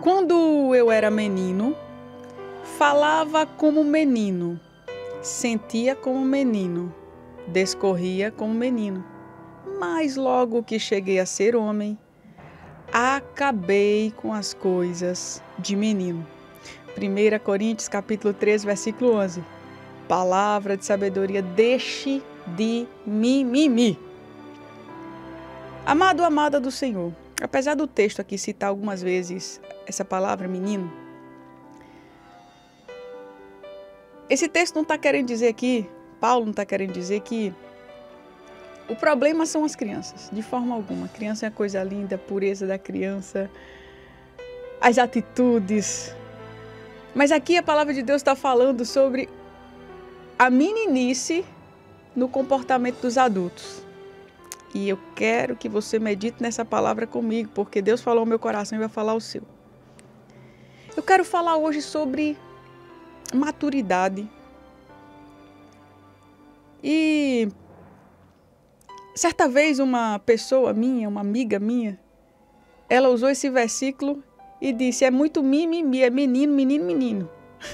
Quando eu era menino, falava como menino, sentia como menino, discorria como menino. Mas logo que cheguei a ser homem, acabei com as coisas de menino. 1 Coríntios capítulo 3, versículo 11. Palavra de sabedoria, deixe de mimimi. Amado, amada do Senhor, apesar do texto aqui citar algumas vezes essa palavra menino, esse texto não está querendo dizer aqui, Paulo não está querendo dizer que o problema são as crianças, de forma alguma. A criança é a coisa linda, a pureza da criança, as atitudes. Mas aqui a palavra de Deus está falando sobre a meninice no comportamento dos adultos. E eu quero que você medite nessa palavra comigo, porque Deus falou ao meu coração e vai falar ao seu. Eu quero falar hoje sobre maturidade. E certa vez uma pessoa minha, uma amiga minha, ela usou esse versículo e disse, é muito mimimi, é menino, menino, menino.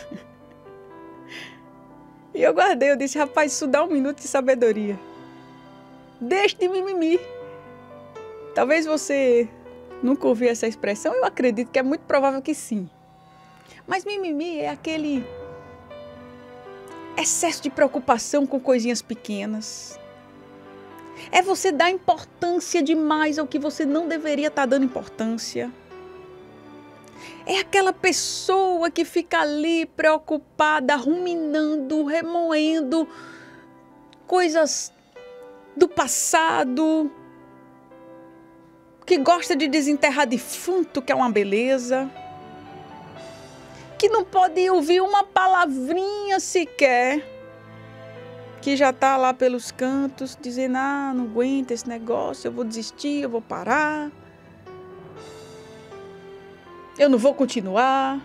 E eu guardei, eu disse, rapaz, isso dá um minuto de sabedoria. Deixe de mimimi. Talvez você nunca ouviu essa expressão, eu acredito que é muito provável que sim. Mas mimimi é aquele excesso de preocupação com coisinhas pequenas. É você dar importância demais ao que você não deveria estar dando importância. É aquela pessoa que fica ali preocupada, ruminando, remoendo coisas do passado, que gosta de desenterrar defunto, que é uma beleza, que não pode ouvir uma palavrinha sequer, que já está lá pelos cantos, dizendo, não aguento esse negócio, eu vou desistir, eu vou parar, eu não vou continuar.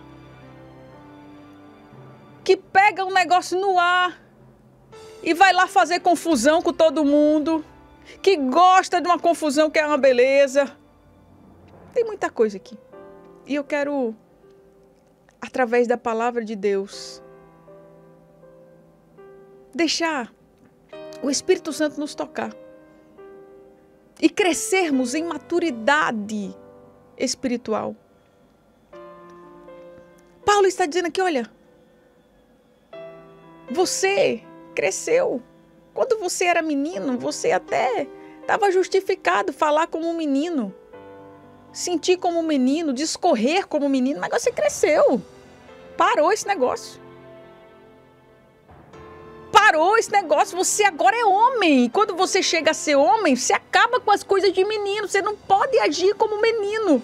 Que pega um negócio no ar e vai lá fazer confusão com todo mundo, que gosta de uma confusão que é uma beleza. Tem muita coisa aqui. E eu quero, através da palavra de Deus, deixar o Espírito Santo nos tocar e crescermos em maturidade espiritual. Paulo está dizendo aqui, olha, você cresceu. Quando você era menino, você até estava justificado falar como um menino, sentir como um menino, discorrer como um menino, mas você cresceu. Parou esse negócio. Parou esse negócio, você agora é homem. E quando você chega a ser homem, você acaba com as coisas de menino. Você não pode agir como menino.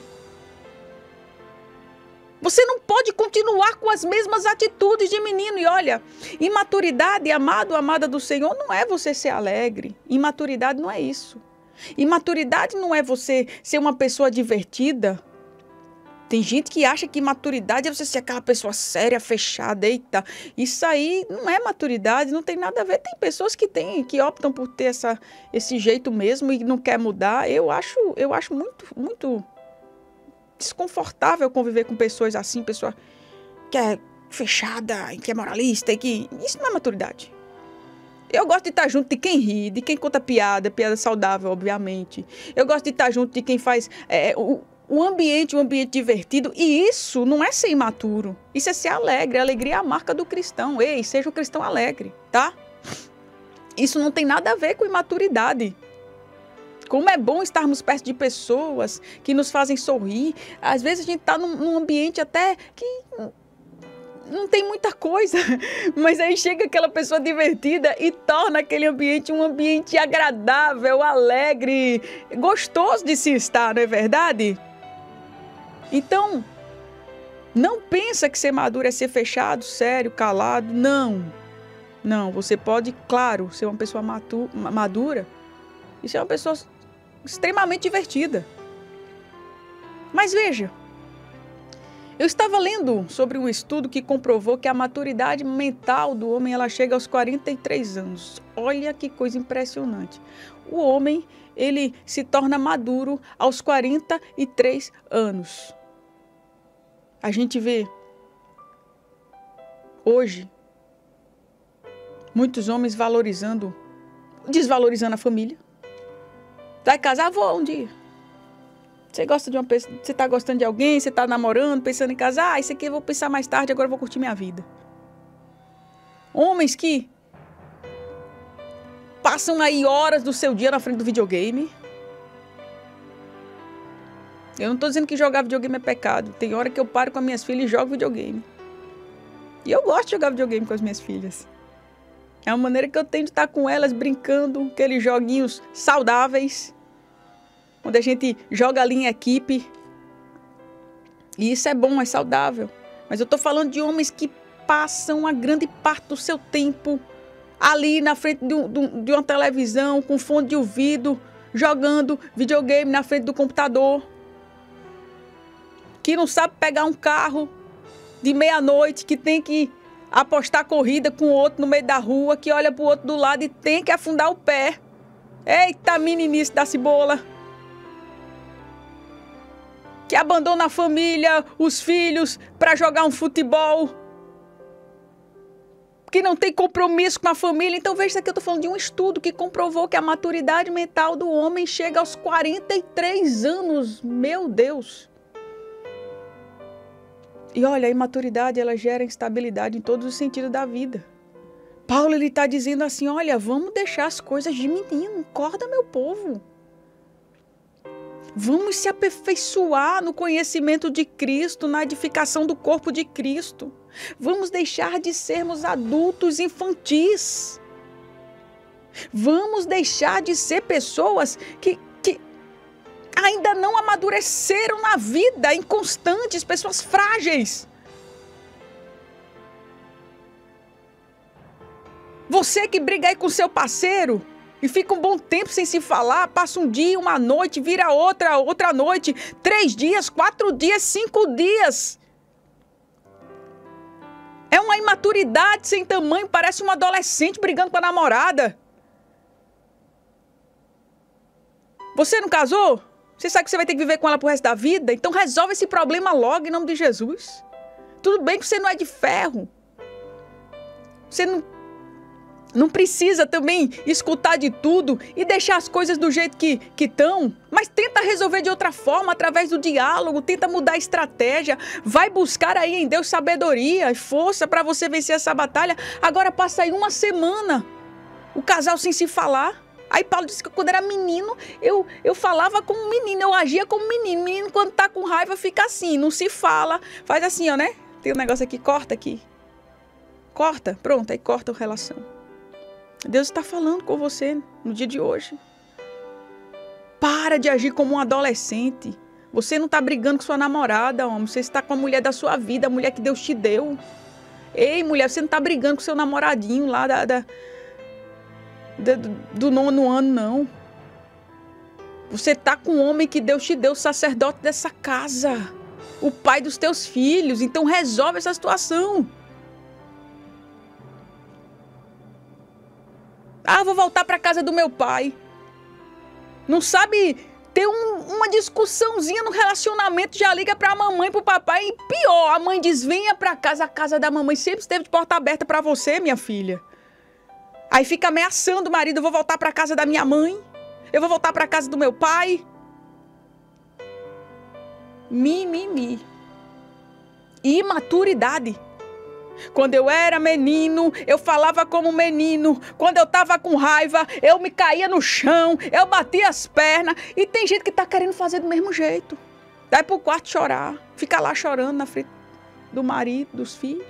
Você não pode continuar com as mesmas atitudes de menino. E olha, imaturidade, amado, amada do Senhor, não é você ser alegre. Imaturidade não é isso. Imaturidade não é você ser uma pessoa divertida. Tem gente que acha que maturidade é você ser aquela pessoa séria, fechada, eita. Isso aí não é maturidade, não tem nada a ver. Tem pessoas que optam por ter esse jeito mesmo e não quer mudar. Eu acho muito desconfortável conviver com pessoas assim, pessoa que é fechada, que é moralista, isso não é maturidade. Eu gosto de estar junto de quem ri, de quem conta piada saudável, obviamente. Eu gosto de estar junto de quem faz um ambiente divertido. E isso não é ser imaturo. Isso é ser alegre. A alegria é a marca do cristão. Ei, seja um cristão alegre, tá? Isso não tem nada a ver com imaturidade. Como é bom estarmos perto de pessoas que nos fazem sorrir. Às vezes a gente está num ambiente até que não tem muita coisa, mas aí chega aquela pessoa divertida e torna aquele ambiente um ambiente agradável, alegre, gostoso de se estar, não é verdade? Então, não pensa que ser maduro é ser fechado, sério, calado. Não. Não, você pode, claro, ser uma pessoa madura e ser uma pessoa extremamente divertida. Mas veja, eu estava lendo sobre um estudo que comprovou que a maturidade mental do homem ela chega aos 43 anos. Olha que coisa impressionante. O homem, ele se torna maduro aos 43 anos. A gente vê hoje muitos homens desvalorizando a família. Vai casar, vou um dia. Você gosta de uma pessoa, você tá gostando de alguém, você tá namorando, pensando em casar, isso aqui eu vou pensar mais tarde, agora eu vou curtir minha vida. Homens que passam aí horas do seu dia na frente do videogame. Eu não tô dizendo que jogar videogame é pecado. Tem hora que eu paro com as minhas filhas e jogo videogame. E eu gosto de jogar videogame com as minhas filhas. É uma maneira que eu tenho de estar com elas brincando, aqueles joguinhos saudáveis, onde a gente joga ali em equipe. E isso é bom, é saudável. Mas eu tô falando de homens que passam a grande parte do seu tempo ali na frente de uma televisão, com fone de ouvido, jogando videogame na frente do computador. Que não sabe pegar um carro de meia-noite, que tem que apostar corrida com o outro no meio da rua, que olha pro outro do lado e tem que afundar o pé. Eita, meninice da cebola! Que abandona a família, os filhos, para jogar um futebol. Que não tem compromisso com a família. Então veja, isso aqui eu tô falando de um estudo que comprovou que a maturidade mental do homem chega aos 43 anos. Meu Deus! E olha, a imaturidade, ela gera instabilidade em todos os sentidos da vida. Paulo, ele está dizendo assim, olha, vamos deixar as coisas de menino. Acorda, meu povo. Vamos se aperfeiçoar no conhecimento de Cristo, na edificação do corpo de Cristo. Vamos deixar de sermos adultos infantis. Vamos deixar de ser pessoas que ainda não amadureceram na vida, inconstantes, pessoas frágeis. Você que briga aí com seu parceiro e fica um bom tempo sem se falar, passa um dia, uma noite, vira outra noite, 3 dias, 4 dias, 5 dias. É uma imaturidade sem tamanho, parece um adolescente brigando com a namorada. Você não casou? Você sabe que você vai ter que viver com ela pro resto da vida? Então resolve esse problema logo em nome de Jesus. Tudo bem que você não é de ferro. Você não precisa também escutar de tudo e deixar as coisas do jeito que estão. Mas tenta resolver de outra forma, através do diálogo. Tenta mudar a estratégia. Vai buscar aí em Deus sabedoria e força para você vencer essa batalha. Agora passa aí uma semana, o casal sem se falar. Aí Paulo disse que quando era menino, eu falava como menino, eu agia como menino. Menino, quando tá com raiva, fica assim, não se fala. Faz assim, ó, né? Tem um negócio aqui, corta aqui. Corta, pronto, aí corta a relação. Deus está falando com você no dia de hoje. Para de agir como um adolescente. Você não está brigando com sua namorada, homem. Você está com a mulher da sua vida, a mulher que Deus te deu. Ei, mulher, você não está brigando com seu namoradinho lá do 9º ano, não. Você tá com o homem que Deus te deu, o sacerdote dessa casa, o pai dos teus filhos. Então resolve essa situação. Ah, vou voltar para casa do meu pai. Não sabe ter uma discussãozinha no relacionamento, já liga para a mamãe, para o papai. E pior, a mãe diz, venha para casa. A casa da mamãe sempre esteve de porta aberta para você, minha filha. Aí fica ameaçando o marido, eu vou voltar para casa da minha mãe, eu vou voltar para casa do meu pai. Mimimi. Imaturidade. Quando eu era menino, eu falava como menino. Quando eu tava com raiva, eu me caía no chão, eu batia as pernas. E tem gente que tá querendo fazer do mesmo jeito. Vai pro quarto chorar, fica lá chorando na frente do marido, dos filhos.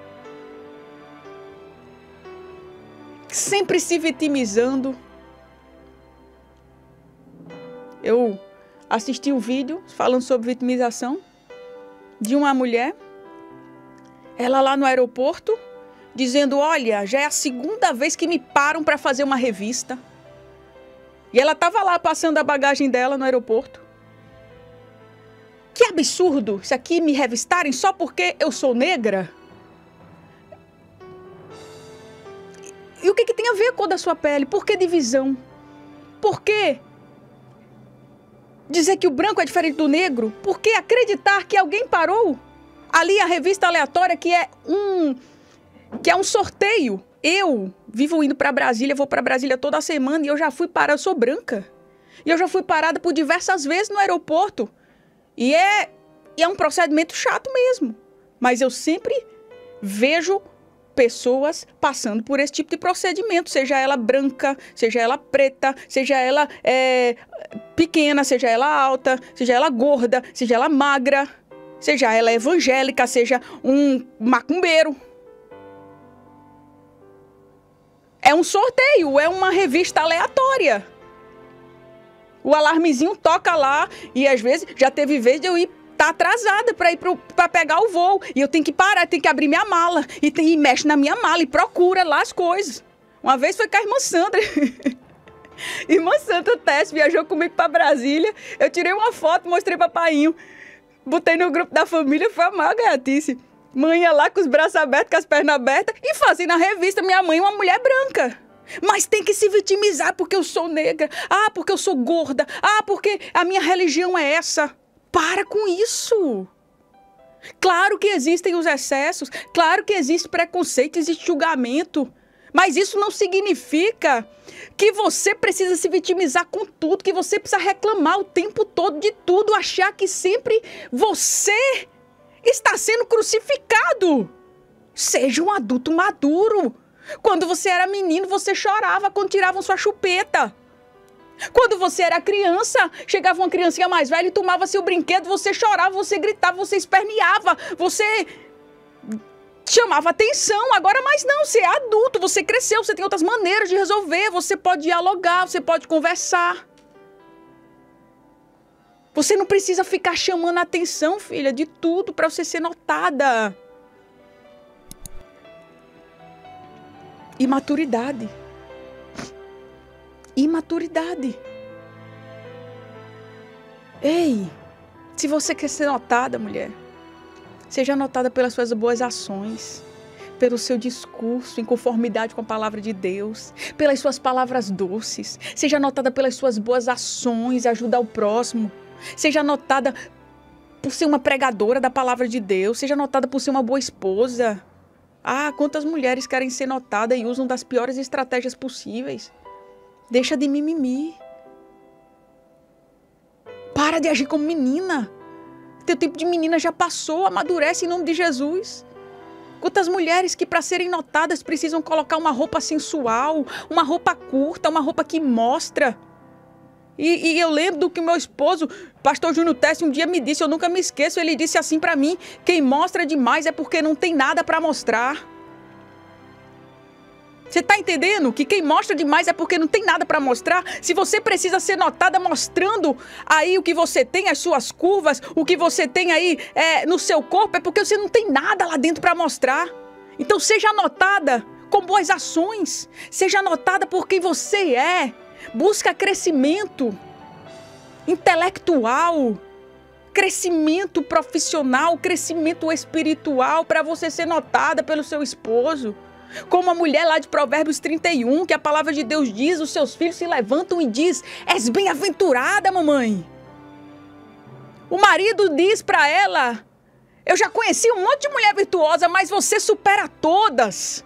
Sempre se vitimizando. Eu assisti um vídeo falando sobre vitimização de uma mulher, ela lá no aeroporto, dizendo, olha, já é a 2ª vez que me param para fazer uma revista. E ela estava lá passando a bagagem dela no aeroporto. Que absurdo isso aqui, me revistarem só porque eu sou negra? E o que tem a ver com a cor da sua pele? Por que divisão? Por que dizer que o branco é diferente do negro? Por que acreditar que alguém parou Ali a revista aleatória que é um sorteio. Eu vivo indo para Brasília, vou para Brasília toda semana e eu já fui parada, eu sou branca. E eu já fui parada por diversas vezes no aeroporto. E é um procedimento chato mesmo. Mas eu sempre vejo pessoas passando por esse tipo de procedimento, seja ela branca, seja ela preta, seja ela pequena, seja ela alta, seja ela gorda, seja ela magra, seja ela evangélica, seja um macumbeiro. É um sorteio, é uma revista aleatória. O alarmezinho toca lá e às vezes já teve vez de eu ir atrasada para ir para pegar o voo. E eu tenho que parar, tenho que abrir minha mala. E mexe na minha mala e procura lá as coisas. Uma vez foi com a irmã Sandra. Irmã Sandra Tess viajou comigo para Brasília. Eu tirei uma foto, mostrei para painho. Botei no grupo da família, foi a maior gaiatice. Mãe ia lá com os braços abertos, com as pernas abertas e fazendo a revista Minha Mãe uma mulher branca. Mas tem que se vitimizar porque eu sou negra. Ah, porque eu sou gorda. Ah, porque a minha religião é essa. Para com isso. Claro que existem os excessos, claro que existe preconceito, existe julgamento, mas isso não significa que você precisa se vitimizar com tudo, que você precisa reclamar o tempo todo de tudo, achar que sempre você está sendo crucificado. Seja um adulto maduro. Quando você era menino, você chorava quando tiravam sua chupeta. Quando você era criança, chegava uma criancinha mais velha e tomava seu brinquedo, você chorava, você gritava, você esperneava, você chamava atenção. Agora mais não, você é adulto, você cresceu, você tem outras maneiras de resolver, você pode dialogar, você pode conversar. Você não precisa ficar chamando a atenção, filha, de tudo para você ser notada. Imaturidade. Imaturidade. Ei, se você quer ser notada, mulher, seja notada pelas suas boas ações, pelo seu discurso em conformidade com a palavra de Deus, pelas suas palavras doces, seja notada pelas suas boas ações, ajudar o próximo, seja notada por ser uma pregadora da palavra de Deus, seja notada por ser uma boa esposa. Ah, quantas mulheres querem ser notadas e usam das piores estratégias possíveis. Deixa de mimimi. Para de agir como menina. Teu tempo de menina já passou, amadurece em nome de Jesus. Quantas mulheres que para serem notadas precisam colocar uma roupa sensual, uma roupa curta, uma roupa que mostra. E eu lembro do que meu esposo, pastor Júnior Tessi, um dia me disse, eu nunca me esqueço, ele disse assim para mim, quem mostra demais é porque não tem nada para mostrar. Você está entendendo que quem mostra demais é porque não tem nada para mostrar? Se você precisa ser notada mostrando aí o que você tem, as suas curvas, o que você tem aí no seu corpo, é porque você não tem nada lá dentro para mostrar. Então seja notada com boas ações. Seja notada por quem você é. Busca crescimento intelectual, crescimento profissional, crescimento espiritual para você ser notada pelo seu esposo. Como a mulher lá de Provérbios 31, que a palavra de Deus diz, os seus filhos se levantam e diz, és bem-aventurada, mamãe. O marido diz para ela, eu já conheci um monte de mulher virtuosa, mas você supera todas.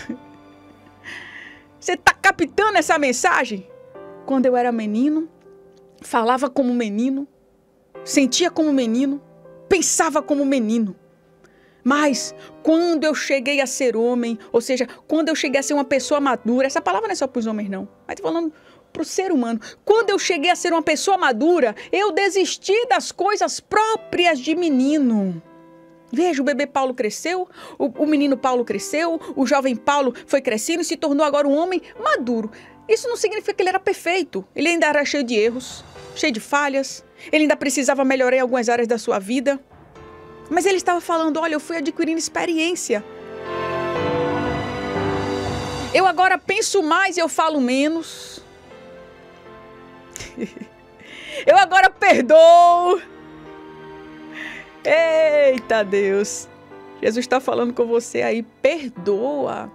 Você está captando essa mensagem? Quando eu era menino, falava como menino, sentia como menino, pensava como menino. Mas quando eu cheguei a ser homem, ou seja, quando eu cheguei a ser uma pessoa madura, essa palavra não é só para os homens não, mas estou falando para o ser humano. Quando eu cheguei a ser uma pessoa madura, eu desisti das coisas próprias de menino. Veja, o bebê Paulo cresceu, o menino Paulo cresceu, o jovem Paulo foi crescendo e se tornou agora um homem maduro. Isso não significa que ele era perfeito, ele ainda era cheio de erros, cheio de falhas, ele ainda precisava melhorar em algumas áreas da sua vida. Mas ele estava falando, olha, eu fui adquirindo experiência. Eu agora penso mais e eu falo menos. Eu agora perdoo. Eita Deus. Jesus está falando com você aí, perdoa.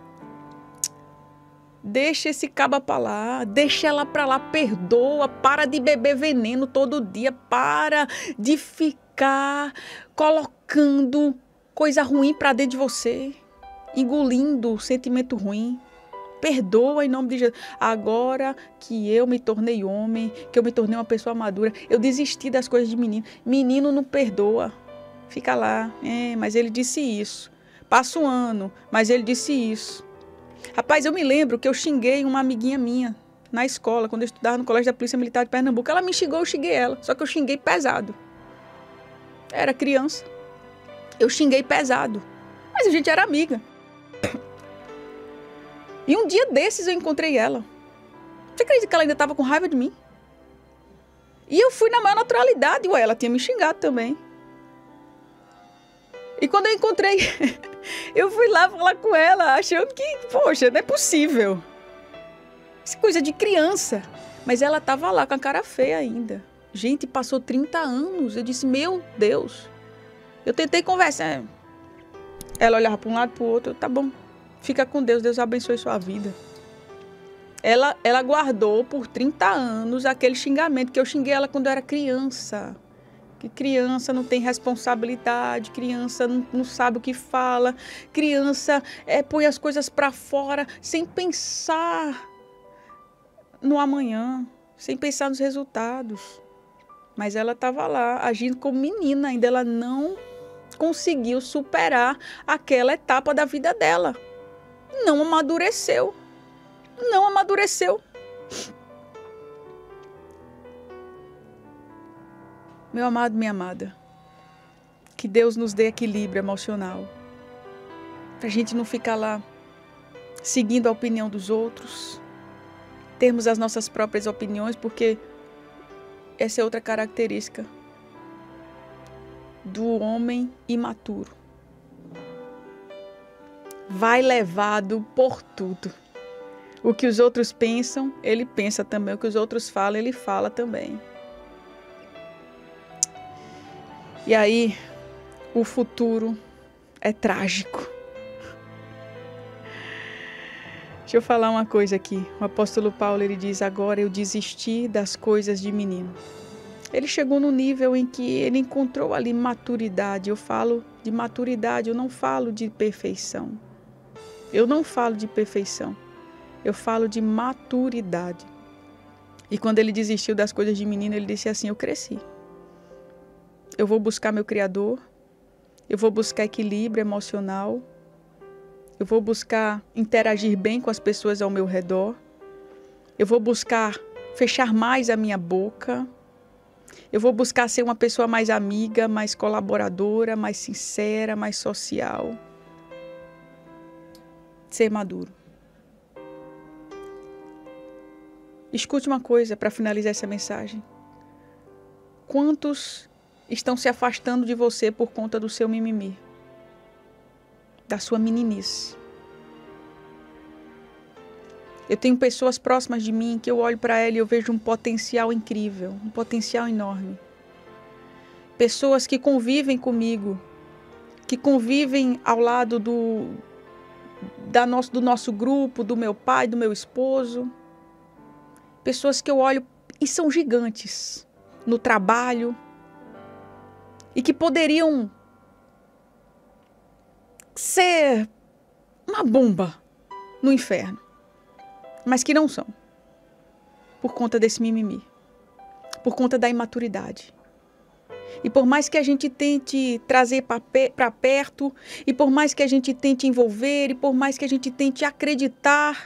Deixa esse caba pra lá, deixa ela pra lá, perdoa, para de beber veneno todo dia, para de ficar colocando coisa ruim para dentro de você, engolindo sentimento ruim. Perdoa em nome de Jesus. Agora que eu me tornei homem, que eu me tornei uma pessoa madura, eu desisti das coisas de menino. Menino não perdoa. Fica lá. Mas ele disse isso. Passa um ano, mas ele disse isso. Rapaz, eu me lembro que eu xinguei uma amiguinha minha na escola, quando eu estudava no Colégio da Polícia Militar de Pernambuco. Ela me xingou, eu xinguei ela. Só que eu xinguei pesado. Era criança. Eu xinguei pesado. Mas a gente era amiga. E um dia desses eu encontrei ela. Você acredita que ela ainda estava com raiva de mim? E eu fui na maior naturalidade. Ué, ela tinha me xingado também. E quando eu encontrei, eu fui lá falar com ela, achando que, poxa, não é possível. Isso é coisa de criança. Mas ela estava lá com a cara feia ainda. Gente, passou 30 anos. Eu disse, meu Deus. Eu tentei conversar. Ela olhava para um lado e para o outro. Tá bom. Fica com Deus, Deus abençoe sua vida. Ela guardou por 30 anos aquele xingamento que eu xinguei ela quando eu era criança. Que criança não tem responsabilidade, criança não sabe o que fala, criança põe as coisas para fora sem pensar no amanhã, sem pensar nos resultados. Mas ela estava lá, agindo como menina, ainda ela não conseguiu superar aquela etapa da vida dela. Não amadureceu. Não amadureceu. Meu amado, minha amada, que Deus nos dê equilíbrio emocional. Para a gente não ficar lá seguindo a opinião dos outros. Termos as nossas próprias opiniões, porque essa é outra característica do homem imaturo. Vai levado por tudo. O que os outros pensam, ele pensa também. O que os outros falam, ele fala também. E aí, o futuro é trágico. Deixa eu falar uma coisa aqui. O apóstolo Paulo, ele diz, agora eu desisti das coisas de menino. Ele chegou no nível em que ele encontrou ali maturidade. Eu falo de maturidade, eu não falo de perfeição. Eu não falo de perfeição. Eu falo de maturidade. E quando ele desistiu das coisas de menino, ele disse assim, eu cresci. Eu vou buscar meu Criador. Eu vou buscar equilíbrio emocional. Eu vou buscar interagir bem com as pessoas ao meu redor. Eu vou buscar fechar mais a minha boca. Eu vou buscar ser uma pessoa mais amiga, mais colaboradora, mais sincera, mais social. Ser maduro. Escute uma coisa para finalizar essa mensagem. Quantos estão se afastando de você por conta do seu mimimi? Da sua meninice? Eu tenho pessoas próximas de mim que eu olho para ela e eu vejo um potencial incrível, um potencial enorme. Pessoas que convivem comigo, que convivem ao lado do nosso grupo, do meu pai, do meu esposo. Pessoas que eu olho e são gigantes no trabalho e que poderiam ser uma bomba no inferno, mas que não são, por conta desse mimimi, por conta da imaturidade. E por mais que a gente tente trazer para perto, e por mais que a gente tente envolver, e por mais que a gente tente acreditar,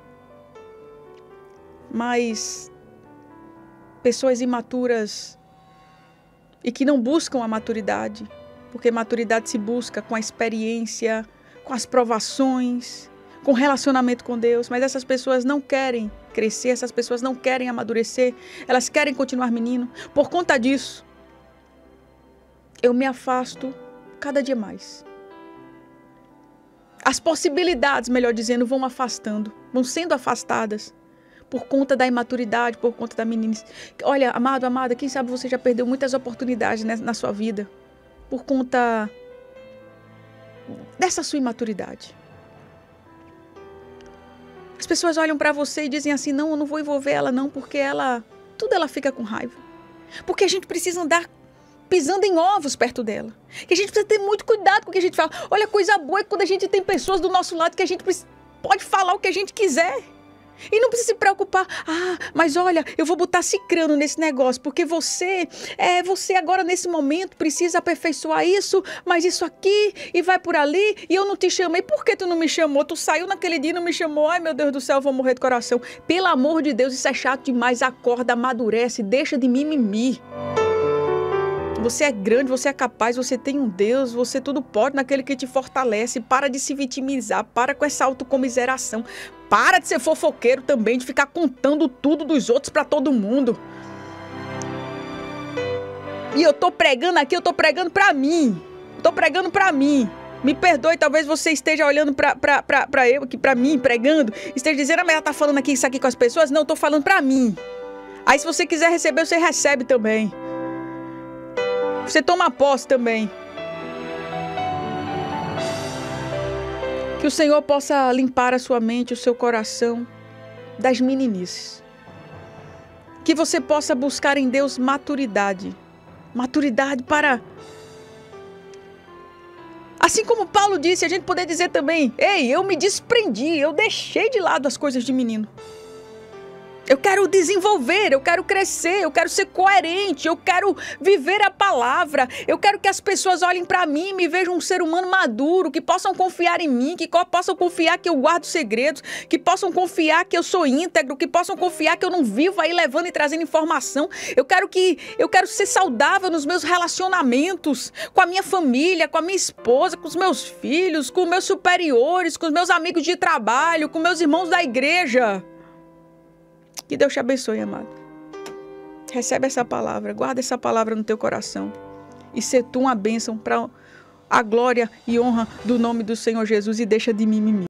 mas pessoas imaturas e que não buscam a maturidade, porque maturidade se busca com a experiência, com as provações, com relacionamento com Deus, mas essas pessoas não querem crescer, essas pessoas não querem amadurecer, elas querem continuar menino. Por conta disso, eu me afasto cada dia mais. As possibilidades, melhor dizendo, vão afastando, vão sendo afastadas por conta da imaturidade, por conta da meninice. Olha, amado, amada, quem sabe você já perdeu muitas oportunidades, né, na sua vida por conta dessa sua imaturidade. As pessoas olham para você e dizem assim, não, eu não vou envolver ela não, porque tudo ela fica com raiva. Porque a gente precisa andar pisando em ovos perto dela. Que a gente precisa ter muito cuidado com o que a gente fala. Olha, coisa boa é quando a gente tem pessoas do nosso lado que a gente pode falar o que a gente quiser. E não precisa se preocupar. Mas olha, eu vou botar cicrano nesse negócio, porque você agora nesse momento precisa aperfeiçoar isso, mas isso aqui, e vai por ali, e eu não te chamei. Por que tu não me chamou? Tu saiu naquele dia e não me chamou. Ai, meu Deus do céu, eu vou morrer de coração. Pelo amor de Deus, isso é chato demais. Acorda, amadurece, deixa de mimimi. Você é grande, você é capaz, você tem um Deus, você tudo pode naquele que te fortalece. Para de se vitimizar, para com essa autocomiseração. Para de ser fofoqueiro também, de ficar contando tudo dos outros para todo mundo. E eu tô pregando aqui, eu tô pregando para mim. Tô pregando para mim. Me perdoe, talvez você esteja olhando para eu aqui, para mim, pregando. Esteja dizendo, mas ela tá falando aqui isso aqui com as pessoas? Não, eu tô falando para mim. Aí se você quiser receber, você recebe também. Você toma posse também. Que o Senhor possa limpar a sua mente, o seu coração das meninices. Que você possa buscar em Deus maturidade. Maturidade para... Assim como Paulo disse, a gente poder dizer também, ei, eu me desprendi, eu deixei de lado as coisas de menino. Eu quero desenvolver, eu quero crescer, eu quero ser coerente, eu quero viver a palavra. Eu quero que as pessoas olhem para mim e me vejam um ser humano maduro, que possam confiar em mim, que possam confiar que eu guardo segredos, que possam confiar que eu sou íntegro, que possam confiar que eu não vivo aí levando e trazendo informação. Eu quero ser saudável nos meus relacionamentos, com a minha família, com a minha esposa, com os meus filhos, com meus superiores, com os meus amigos de trabalho, com meus irmãos da igreja. Que Deus te abençoe, amado. Recebe essa palavra, guarda essa palavra no teu coração. E ser tu uma bênção para a glória e honra do nome do Senhor Jesus e deixa de mimimi.